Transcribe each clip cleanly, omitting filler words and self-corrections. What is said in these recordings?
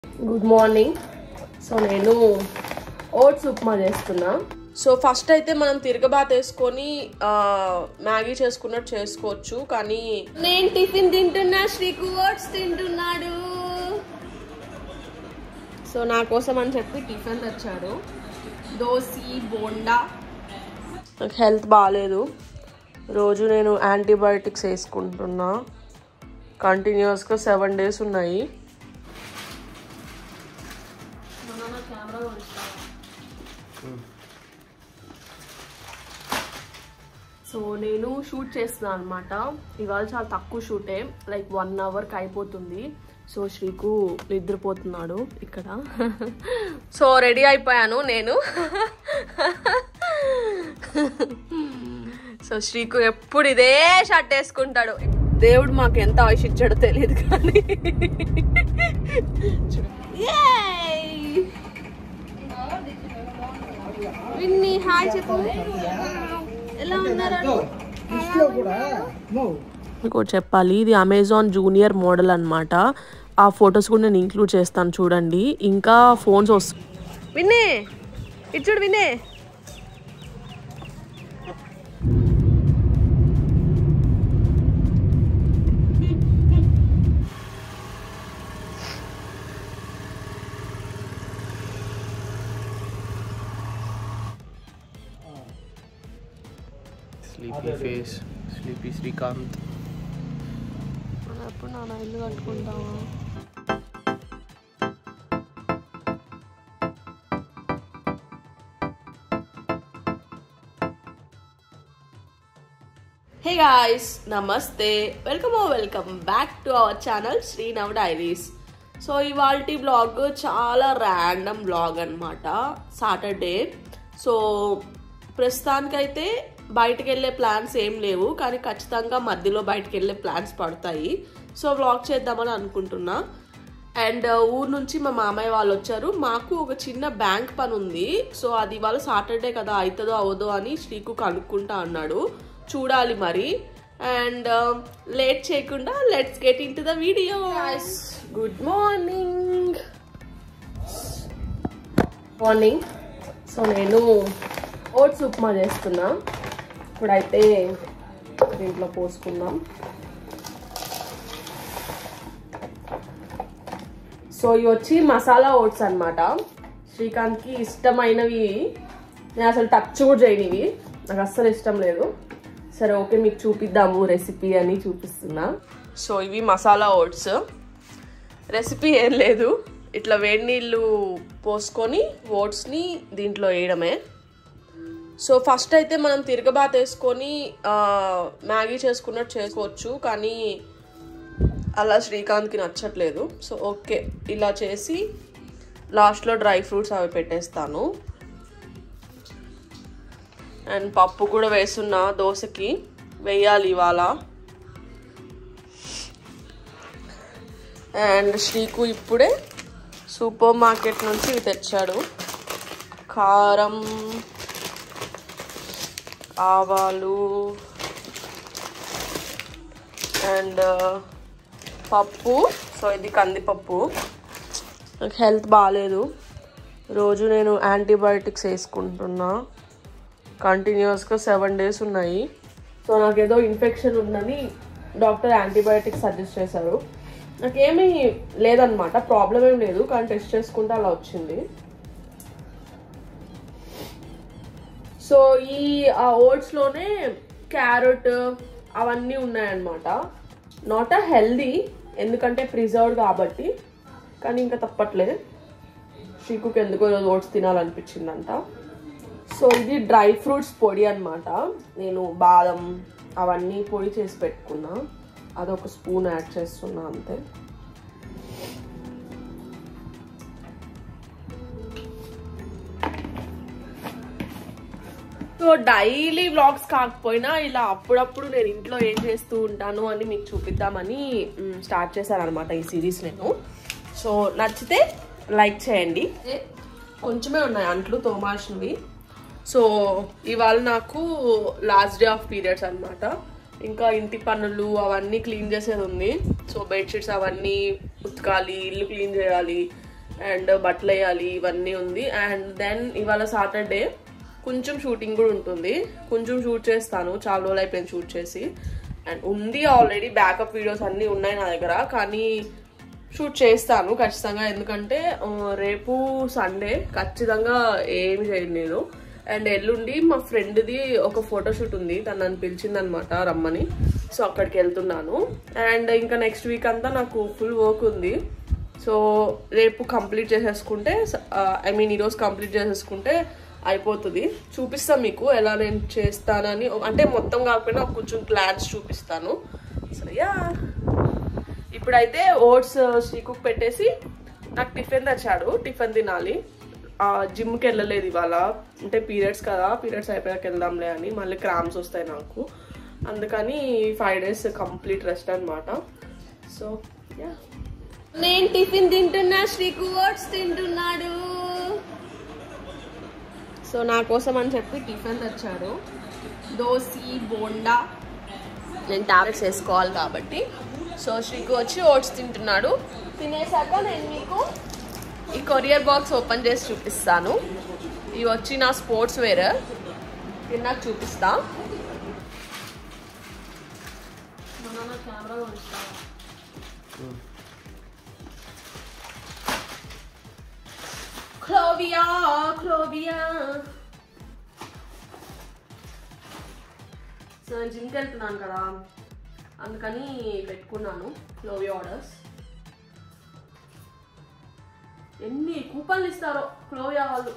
Good morning. So నేను oats upma చేస్తున్నా. So first అయితే మనం తిరగబాత్ వేసుకొని మ్యాగీ చేసుకున్నట్టు చేసుకోవచ్చు, కానీ నేను టిఫిన్ తింటున్నా, శ్రీకు ఓట్స్ తింటున్నాడు. సో నా కోసం అని చెప్పి టిఫిన్ తెచ్చాడు, దోశ బోండా. నాకు హెల్త్ బాగాలేదు, రోజు నేను యాంటీబయాటిక్స్ వేసుకుంటున్నా. కంటిన్యూస్గా 7 days ఉన్నాయి. సో నేను షూట్ చేస్తున్నాను అనమాట. ఇవాళ చాలా తక్కువ షూటే, లైక్ 1 hourకి అయిపోతుంది. సో శ్రీకు నిద్రపోతున్నాడు ఇక్కడ. సో రెడీ అయిపోయాను నేను. సో శ్రీకు ఎప్పుడు ఇదే షర్ట్ వేసుకుంటాడు. దేవుడు మాకు ఎంత ఆయుష్ ఇచ్చాడో తెలియదు కానీ. విన్ని హాయ్ చెప్పు, ఎలా ఉన్నారు? మీకు చెప్పాలి, ఇది అమెజాన్ జూనియర్ మోడల్ అనమాట. ఆ ఫొటోస్ కూడా నేను ఇంక్లూడ్ చేస్తాను చూడండి. ఇంకా ఫోన్స్ వస్తాయి. విన్నే ఇచ్చుడు, విన్నే స్లీపీ ఫేస్, స్లీపీ శ్రీకాంత్. ఎప్పుడు నా ఇల్లు కట్టుకుంటావా? హే గాయ్స్, నమస్తే, welcome back to our channel Sri Nav diaries. So ఇవాల్టి బ్లాగ్ చాలా ర్యాండమ్ బ్లాగ్ అనమాట, సాటర్డే. సో ప్రస్తుతానికైతే బయటకు వెళ్ళే ప్లాన్స్ ఏం లేవు, కానీ ఖచ్చితంగా మధ్యలో బయటకు వెళ్ళే ప్లాన్స్ పడతాయి. సో వ్లాగ్ చేద్దామని అనుకుంటున్నా. అండ్ ఊరు నుంచి మా మామయ్య వాళ్ళు వచ్చారు. మాకు ఒక చిన్న బ్యాంక్ పని ఉంది. సో అది ఇవాళ సాటర్డే కదా, అవుతుందో అవదో అని శ్రీకు కనుక్కుంటా అన్నాడు. చూడాలి మరి. అండ్ లేట్ చేయకుండా let's get into the video. Good morning. So నేను ఓట్స్ ఉప్మా చేస్తున్నా. ఇప్పుడైతే దీంట్లో పోసుకుందాం. సో ఇవి వచ్చి మసాలా ఓట్స్ అనమాట. శ్రీకాంత్కి ఇష్టమైనవి. నేను అసలు టచ్ కూడా చేయనివి, నాకు అస్సలు ఇష్టం లేదు. సరే ఓకే, మీకు చూపిద్దాము రెసిపీ అని చూపిస్తున్నా. సో ఇవి మసాలా ఓట్స్. రెసిపీ ఏం లేదు, ఇట్లా వేడి నీళ్ళు పోసుకొని ఓట్స్ని దీంట్లో వేయడమే. సో ఫస్ట్ అయితే మనం తిరగబాత్ వేసుకొని మ్యాగీ చేసుకున్నట్టు చేసుకోవచ్చు, కానీ అలా శ్రీకాంత్కి నచ్చట్లేదు. సో ఓకే, ఇలా చేసి లాస్ట్లో డ్రై ఫ్రూట్స్ అవి పెట్టేస్తాను. అండ్ పప్పు కూడా వేస్తున్నా, దోశకి వేయాలి ఇవాళ. అండ్ శ్రీకు ఇప్పుడే సూపర్ మార్కెట్ నుంచి ఇవి తెచ్చాడు. కారం, ఆవాలు అండ్ పప్పు. సో ఇది కందిపప్పు. నాకు హెల్త్ బాగాలేదు, రోజు నేను యాంటీబయాటిక్స్ వేసుకుంటున్నా. కంటిన్యూస్గా 7 days ఉన్నాయి. సో నాకేదో ఇన్ఫెక్షన్ ఉందని డాక్టర్ యాంటీబయాటిక్స్ సజెస్ట్ చేశారు. నాకేమీ లేదనమాట, ప్రాబ్లం ఏం లేదు, కానీ టెస్ట్ చేసుకుంటే అలా వచ్చింది. సో ఈ ఓట్స్లోనే క్యారెట్ అవన్నీ ఉన్నాయన్నమాట. నాట్ అ హెల్దీ, ఎందుకంటే ప్రిజర్వ్డ్ కాబట్టి, కానీ ఇంకా తప్పట్లేదు. శ్రీకుకి ఎందుకో ఈరోజు ఓట్స్ తినాలనిపించిందంట. సో ఇది డ్రై ఫ్రూట్స్ పొడి అనమాట. నేను బాదం అవన్నీ పొడి చేసి పెట్టుకున్నా, అదొక స్పూన్ యాడ్ చేస్తున్నా అంతే. సో డైలీ వ్లాగ్స్ కాకపోయినా ఇలా అప్పుడప్పుడు నేను ఇంట్లో ఏం చేస్తూ ఉంటాను అని మీకు చూపిద్దామని స్టార్ట్ చేశాను అనమాట ఈ సిరీస్ నేను. సో నచ్చితే లైక్ చేయండి. కొంచెమే ఉన్నాయి అంట్లు తోమాల్సినవి. సో ఇవాళ నాకు లాస్ట్ డే ఆఫ్ పీరియడ్స్ అనమాట. ఇంకా ఇంటి పనులు అవన్నీ క్లీన్ చేసేది ఉంది. సో బెడ్షీట్స్ అవన్నీ ఉతకాలి, ఇల్లు క్లీన్ చేయాలి. అండ్ బట్టలు వేయాలి, ఇవన్నీ ఉంది. అండ్ దెన్ ఇవాళ సాటర్డే కొంచెం షూటింగ్ కూడా ఉంటుంది, కొంచెం షూట్ చేస్తాను, చాలా రోజులు అయిపోయింది షూట్ చేసి. అండ్ ఉంది ఆల్రెడీ బ్యాకప్ వీడియోస్ అన్నీ ఉన్నాయి నా దగ్గర, కానీ షూట్ చేస్తాను ఖచ్చితంగా. ఎందుకంటే రేపు సండే ఖచ్చితంగా ఏమి చేయలేదు. అండ్ ఎల్లుండి మా ఫ్రెండ్ది ఒక ఫోటోషూట్ ఉంది, తను నన్ను పిలిచిందనమాట రమ్మని. సో అక్కడికి వెళ్తున్నాను. అండ్ ఇంకా నెక్స్ట్ వీక్ అంతా నాకు ఫుల్ వర్క్ ఉంది. సో రేపు కంప్లీట్ చేసేసుకుంటే ఈరోజు కంప్లీట్ చేసేసుకుంటే అయిపోతుంది. చూపిస్తాను మీకు ఎలా నేను చేస్తానని, అంటే మొత్తం కాకపోయినా కొంచెం గ్లాన్స్ చూపిస్తాను. సో యా, ఇప్పుడైతే ఓట్స్ శ్రీకుక్ పెట్టేసి నాకు టిఫిన్ తెచ్చాడు, టిఫిన్ తినాలి. జిమ్కి వెళ్ళలేదు ఇవాళ, అంటే పీరియడ్స్ కదా, పీరియడ్స్ అయిపోయాక వెళ్దాంలే అని. మళ్ళీ క్రామ్స్ వస్తాయి నాకు, అందుకని 5 days కంప్లీట్ రెస్ట్ అనమాట. సో యా, నేను టిఫిన్ తింటున్నా, శ్రీకు ఓట్స్ తింటున్నాడు. సో నా కోసం అని చెప్పి టిఫిన్ తెచ్చాడు, దోశ బోండా. నేను టాబ్లెట్స్ వేసుకోవాలి కాబట్టి. సో శ్రీకు వచ్చి ఓట్స్ తింటున్నాడు. తినేసాక నేను మీకు ఈ కొరియర్ బాక్స్ ఓపెన్ చేసి చూపిస్తాను. ఇవి వచ్చి నా స్పోర్ట్స్ వేర్, తిన్నాక చూపిస్తా. క్లోవియా క్లోవియా. సో నేను జిమ్కి వెళ్తున్నాను కదా, అందుకని పెట్టుకున్నాను క్లోవియా ఆర్డర్స్. ఎన్ని కూపన్లు ఇస్తారో క్లోవియా వాళ్ళు.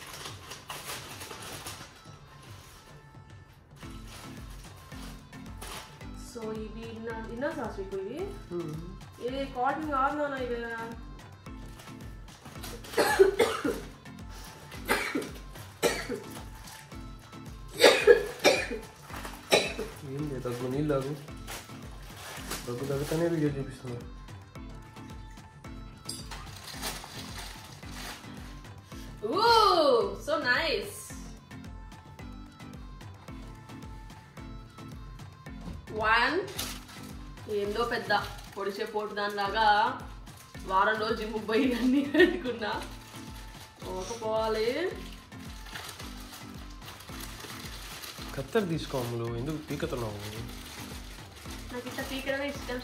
సో ఇవి విన్నా సాస్వికు, ఇవి కాటన్ కాదు నాన్న, ఇవి ఏం లేదు, దగ్గు నీళ్ళు తాగు, దగ్గు తగ్గుతానే వీడియో చూపిస్తున్నా. So nice. ఏందో పెద్ద పొడిచే పోటు దానిలాగా వారం రోజు జిమ్కి పోయి అన్ని పెట్టుకున్నా. పోవాలి. కత్తెర తీసుకోములు, ఎందుకు పీకతున్నావు? నాకు ఇట్లా పీకడమే ఇష్టం.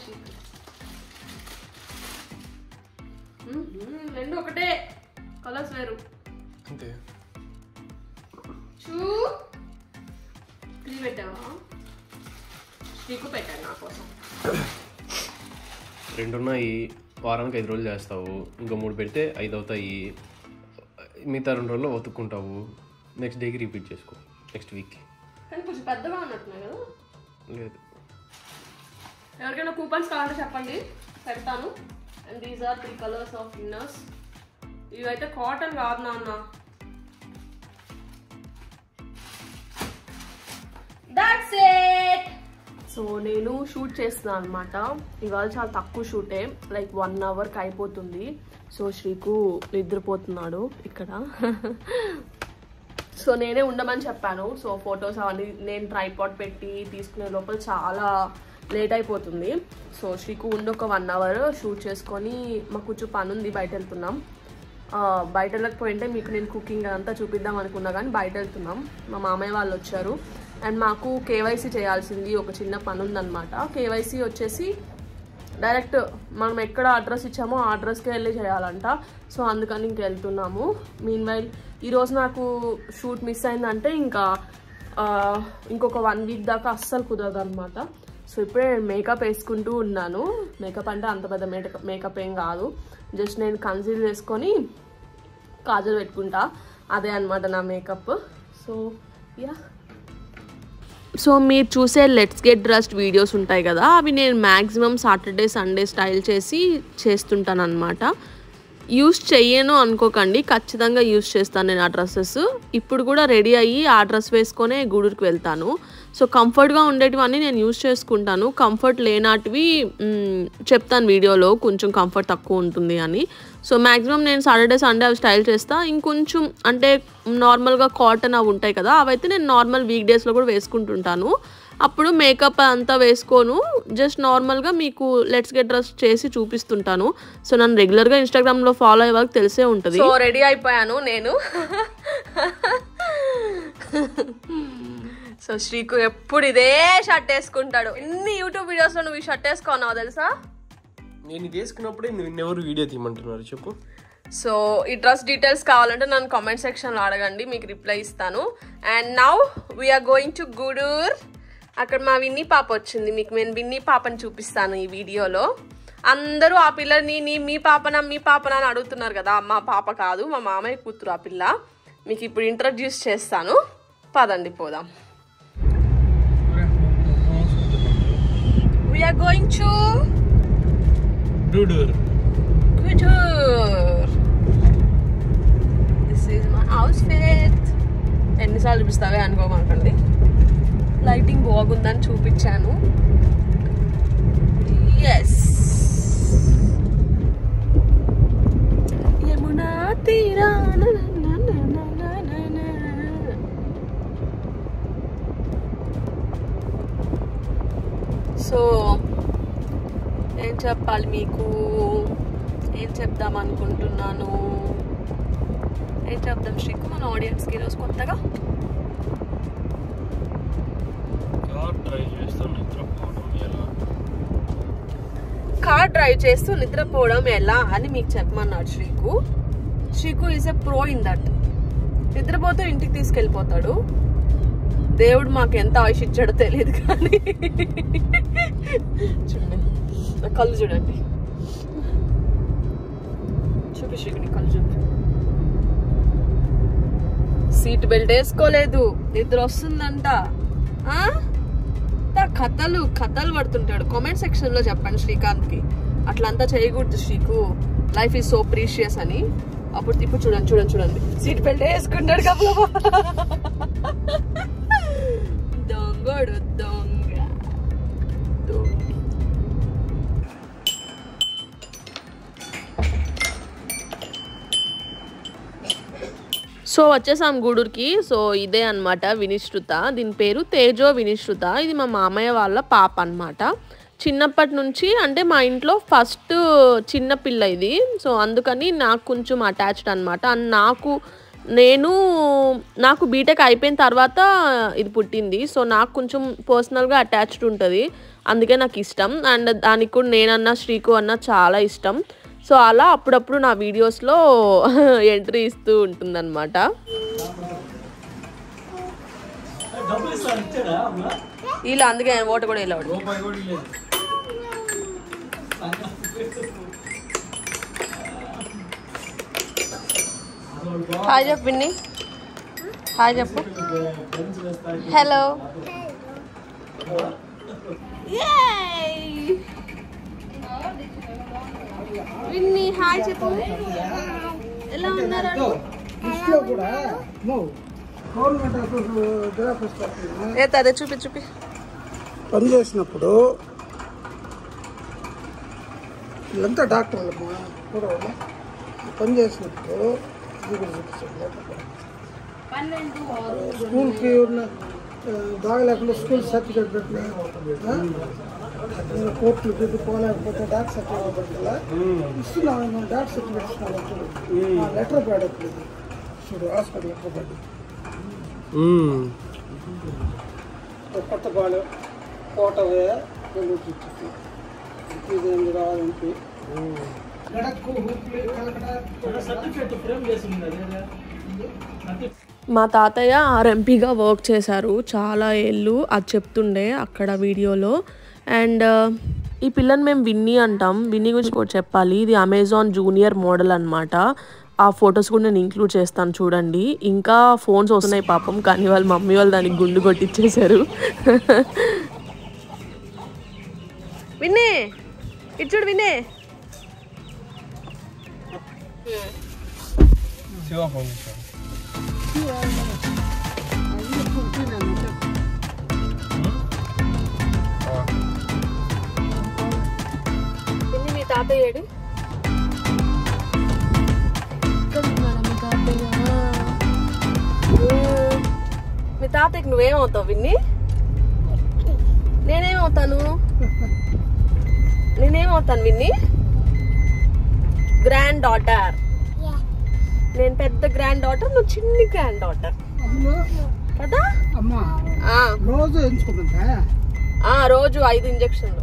రెండు ఒకటే, కలర్స్ వేరు అంతే. క్రీ పెట్టావా? నీకు పెట్టాను నా కోసం. 2 ఉన్నాయి, వారానికి 5 రోజులు చేస్తావు, ఇంకా 3 పెడితే 5 అవుతాయి. మిగతా 2 రోజుల్లో ఒతుక్కుంటావు, నెక్స్ట్ డేకి రిపీట్ చేసుకో, నెక్స్ట్ వీక్కి. కానీ కొంచెం పెద్దగా ఉన్నట్టున్నాయి కదా. లేదు, ఎవరికైనా కూపన్స్ కావాలంటే చెప్పండి, పెడతాను. And these are 3 colours of inners. ఇవైతే కాటన్ కాదు నాన్న. That's it. సో నేను షూట్ చేస్తున్నాను అనమాట. ఇవాళ చాలా తక్కువ షూటే, లైక్ 1 అవర్కి అయిపోతుంది. సో శ్రీకు నిద్రపోతున్నాడు ఇక్కడ. సో నేనే ఉండమని చెప్పాను. సో ఫొటోస్ అవన్నీ నేను ట్రైపాడ్ పెట్టి తీసుకునే లోపల చాలా లేట్ అయిపోతుంది. సో శ్రీకు ఉండి ఒక 1 అవర్ షూట్ చేసుకొని, మాకు కొంచెం పని ఉంది, బయట వెళ్తున్నాం. బయట వెళ్ళకపోయింటే మీకు నేను కుకింగ్ అంతా చూపిద్దాం అనుకున్నా, కానీ బయట వెళ్తున్నాం. మా మామయ్య వాళ్ళు వచ్చారు. అండ్ మాకు కేవైసీ చేయాల్సింది ఒక చిన్న పని ఉందన్నమాట. కేవైసీ వచ్చేసి డైరెక్ట్ మనం ఎక్కడ అడ్రస్ ఇచ్చామో ఆ అడ్రస్కే వెళ్ళి చేయాలంట. సో అందుకని ఇంక వెళ్తున్నాము. మీన్ వైల్ ఈరోజు నాకు షూట్ మిస్ అయిందంటే ఇంకొక 1 వీక్ దాకా అస్సలు కుదరదు అనమాట. సో ఇప్పుడే నేను మేకప్ వేసుకుంటూ ఉన్నాను. మేకప్ అంటే అంత పెద్ద మేకప్ ఏం కాదు, జస్ట్ నేను కన్సీల్ చేసుకొని కాజల్ పెట్టుకుంటా, అదే అనమాట నా మేకప్. సో యా, సో మీరు చూసే లెట్స్ గెట్ డ్రెస్డ్ వీడియోస్ ఉంటాయి కదా, అవి నేను మ్యాక్సిమం సాటర్డే సండే స్టైల్ చేస్తుంటాను అనమాట. యూస్ చెయ్యను అనుకోకండి, ఖచ్చితంగా యూస్ చేస్తాను నేను ఆ డ్రెస్సెస్. ఇప్పుడు కూడా రెడీ అయ్యి ఆ డ్రెస్ వేసుకొనే గూడూరుకి వెళ్తాను. సో కంఫర్ట్గా ఉండేటివన్నీ నేను యూస్ చేసుకుంటాను. కంఫర్ట్ లేనాటివి చెప్తాను వీడియోలో, కొంచెం కంఫర్ట్ తక్కువ ఉంటుంది అని. సో మ్యాక్సిమం నేను సాటర్డే సండే అవి స్టైల్ చేస్తా. ఇంకొంచెం అంటే నార్మల్గా కాటన్ అవి ఉంటాయి కదా, అవైతే నేను నార్మల్ వీక్ డేస్లో కూడా వేసుకుంటుంటాను. అప్పుడు మేకప్ అంతా వేసుకోను, జస్ట్ నార్మల్గా మీకు లెట్స్ గెట్ డ్రెస్ చేసి చూపిస్తుంటాను. సో నన్ను రెగ్యులర్గా ఇన్స్టాగ్రామ్లో ఫాలో అయ్యే వాళ్ళకి తెలిసే ఉంటుంది. సో రెడీ అయిపోయాను నేను. సో శ్రీకు ఎప్పుడు ఇదే షర్ట్ వేసుకుంటాడు. ఎన్ని యూట్యూబ్ వీడియోస్లో నువ్వు ఈ షర్ట్ వేసుకున్నావు తెలుసా? నేను ఇది వేసుకున్నప్పుడే నిన్నెవరు వీడియో తీయమంటున్నారు చెప్పు. సో ఈ డ్రెస్ డీటెయిల్స్ కావాలంటే నన్ను కామెంట్ సెక్షన్లో అడగండి, మీకు రిప్లై ఇస్తాను. And now we're going to Gudur. అక్కడ మా విన్నీ పాప వచ్చింది, మీకు నేను విన్నీ పాపని చూపిస్తాను ఈ వీడియోలో. అందరూ ఆ పిల్లని మీ పాపనా అని అడుగుతున్నారు కదా. మా పాప కాదు, మా మామయ్య కూతురు ఆ పిల్ల. మీకు ఇప్పుడు ఇంట్రడ్యూస్ చేస్తాను, పదండి పోదాం. We're going to Gudur. This is my outfit. ఎన్నిసార్లు చూపిస్తావే అనుకోమాకండి, లైటింగ్ బాగుందని చూపించాను. ఎస్, యమునా తీరాన. సో ఏం చెప్పాలి మీకు, ఏం చెప్దాం అనుకుంటున్నాను, ఏం చెప్దాం శ్రీకు మన ఆడియన్స్కి ఈరోజు కొత్తగా. కార్ డ్రైవ్ చేస్తూ నిద్రపోవడం ఎలా అని మీకు చెప్పమన్నాడు Sriku. Sriku is a pro in that. నిద్రపోతూ ఇంటికి తీసుకెళ్ళిపోతాడు. దేవుడు మాకు ఎంత ఆయుష్ ఇచ్చాడో తెలియదు కానీ. చూడండి కళ్ళు చూడండి, చూపి శ్రీకుని కళ్ళు చూపి. సీట్ బెల్ట్ వేసుకోలేదు, నిద్ర వస్తుందంట. కథలు పడుతుంటాడు. కామెంట్ సెక్షన్ లో చెప్పండి శ్రీకాంత్ కి అట్లంతా చేయకూడదు Sriku, life is so precious అని. అప్పుడు ఇప్పుడు చూడండి సీట్ బెల్ట్ వేసుకుంటాడు కబులు. దొంగడు దొంగ. సో వచ్చేసాం గూడూరుకి. సో ఇదే అనమాట వినిశ్రుత, దీని పేరు తేజో వినిశ్రుత. ఇది మా మామయ్య వాళ్ళ పాప అనమాట. చిన్నప్పటి నుంచి అంటే మా ఇంట్లో ఫస్ట్ చిన్న పిల్ల ఇది. సో అందుకని నాకు కొంచెం అటాచ్డ్ అనమాట. అండ్ నాకు బీటెక్ అయిపోయిన తర్వాత ఇది పుట్టింది. సో నాకు కొంచెం పర్సనల్గా అటాచ్డ్ ఉంటుంది, అందుకే నాకు ఇష్టం. అండ్ దానికి కూడా నేనన్నా శ్రీకు అన్న చాలా ఇష్టం. సో అలా అప్పుడప్పుడు నా వీడియోస్లో ఎంట్రీ ఇస్తూ ఉంటుందన్నమాట. ఇలా అందుకే ఓట కూడా వెళ్ళాడు. హాయ్ చెప్పు విన్నీ, హాయ్ చెప్పు. హలో విన్నీ, హాయ్ చెప్పు. ఎలా ఉన్నారు? అదే చూపి. పని చేసినప్పుడు వీళ్ళంతా డాక్టర్లు కూడా పని చేసినప్పుడు స్కూల్కి బాగా లేకుండా స్కూల్ సర్టిఫికేట్ పెట్టిన కోర్టులకి పోలేకపోతే డాక్టర్ సర్టిఫికేట్ పెట్టాలా ఇస్తున్నాను. డాక్టర్ సర్టిఫికేట్ ఇస్తున్నాను, లెటర్ ప్యాడ్ ఎప్పుడు చూడు హాస్పిటల్ లెటర్ ప్యాడ్. కొత్త పాలు కోటవే ఇదేంది రావాలంటే మా తాతయ్య ఆర్ఎంపీగా వర్క్ చేశారు చాలా ఏళ్ళు, అది చెప్తుండే అక్కడ వీడియోలో. అండ్ ఈ పిల్లని మేము విన్నీ అంటాం. విన్నీ గురించి కూడా చెప్పాలి, ఇది అమెజాన్ జూనియర్ మోడల్ అనమాట. ఆ ఫొటోస్ కూడా నేను ఇంక్లూడ్ చేస్తాను చూడండి. ఇంకా ఫోన్స్ వస్తున్నాయి పాపం, కానీ వాళ్ళ మమ్మీ వాళ్ళు దానికి గుండు కొట్టించేశారు. విన్నే ఇటు చూడు విన్నే. మీ తాతయ్య ఏడు? మీ తాతయ్యకి నువ్వేమవుతావు విన్ని? నేనేమవుతాను విన్ని? Grand daughter. నేను పెద్ద గ్రాండ్ డాటర్, నువ్వు చిన్ని గ్రాండ్ డాటర్ కదా. రోజు రోజు 5 ఇంజక్షన్లు.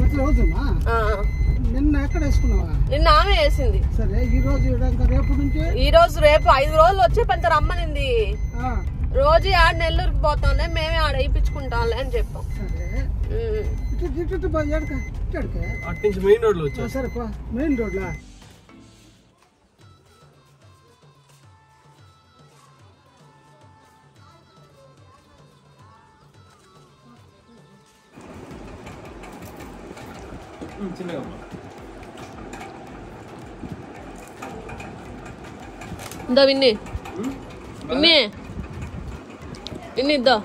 నిన్న ఎక్కడ వేసుకున్నావా? నిన్న ఆమె వేసింది. సరే ఈ రోజు రేపు 5 రోజులు వచ్చే పెద్ద రమ్మనింది. రోజు ఆడ నెల్లూరుకి పోతాంలే, మేమే ఆడ వేయించుకుంటాంలే అని చెప్పాం. మెయిన్ రోడ్ లో వచ్చా. సరే మెయిన్ రోడ్ లా చిన్నగా ఇందా విన్ని ఇద్దా.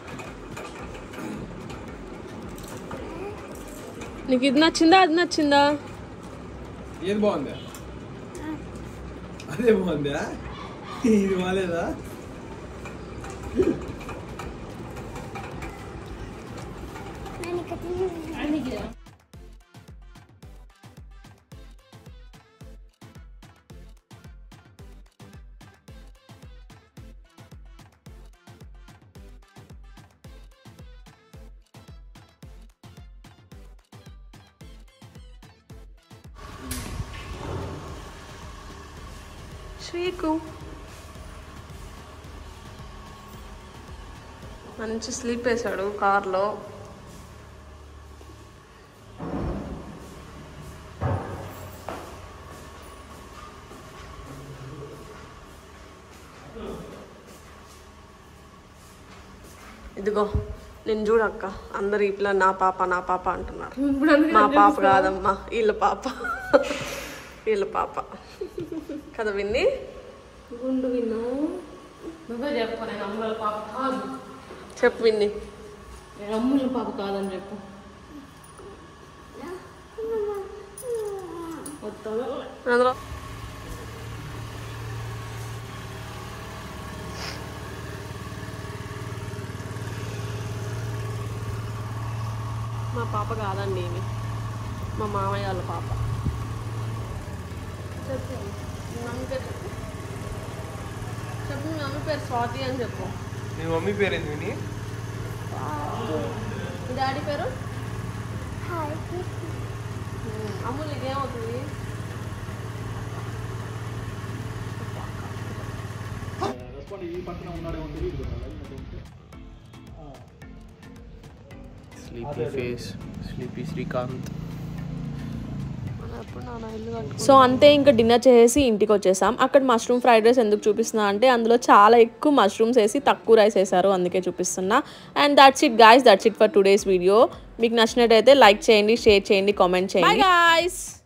నీకు ఇది నచ్చిందా అది నచ్చిందా? ఏది బాగుందా? అదే బాగుందా? ఇది బాగాలేదా? శ్రీకు మంచి స్లీప్ వేసాడు కార్లో. ఇదిగో నేను చూడక్క, అందరు ఈ పిల్ల నా పాప అంటున్నారు. మా పాప కాదమ్మా, వీళ్ళ పాప కదా విన్ని. గుండు విన్ను నువ్వే చెప్పు. నేను అమ్ముల పాప కాదు చెప్పు విన్ని. నేను అమ్ముల పాప కాదని చెప్పు. అందులో మా పాప కాదండి, ఏమి మా మామయ్య వాళ్ళ పాప. చెప్పు మమ్మీ పేరు స్వాతి అని చెప్పు. నీ మమ్మీ పేరు ఏంది విని? డాడీ పేరు అమ్ములు. ఇదేమవుతుంది? Sleepy face, sleepy Srikanth. So అంతే, ఇంకా డిన్నర్ చేసి ఇంటికి వచ్చేసాం. అక్కడ మష్రూమ్ ఫ్రైడ్ రైస్ ఎందుకు చూపిస్తున్నా అంటే అందులో చాలా ఎక్కువ మష్రూమ్స్ వేసి తక్కువ రైస్ వేసారు, అందుకే చూపిస్తున్నా. And that's it guys, that's it for today's video. మీకు నచ్చినట్టయితే లైక్ చేయండి, షేర్ చేయండి, కామెంట్ చేయండి. Bye guys.